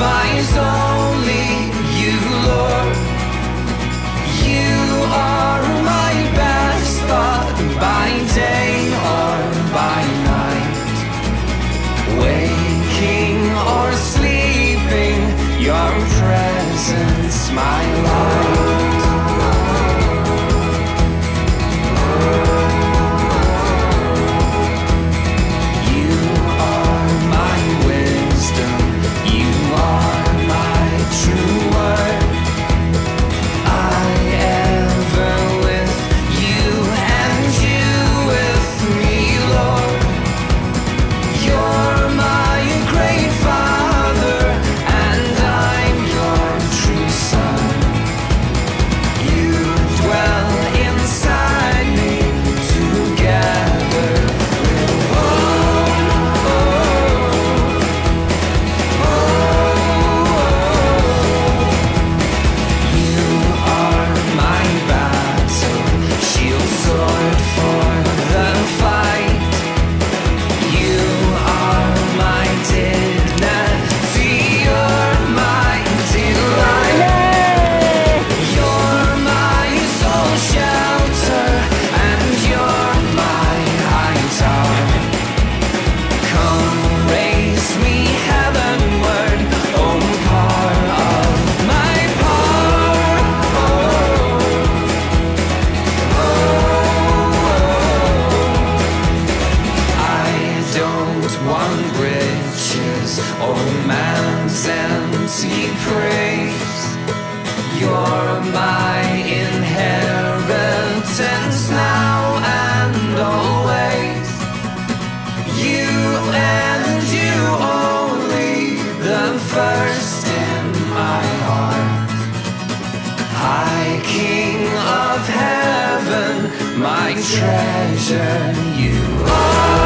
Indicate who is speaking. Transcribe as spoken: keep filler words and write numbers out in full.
Speaker 1: finds only you, Lord. You are my best thought by day or by night. Waking or sleeping, your presence my light. Or man's empty praise. You're my inheritance now and always. You and you only, the first in my heart. High King of heaven, my treasure you are.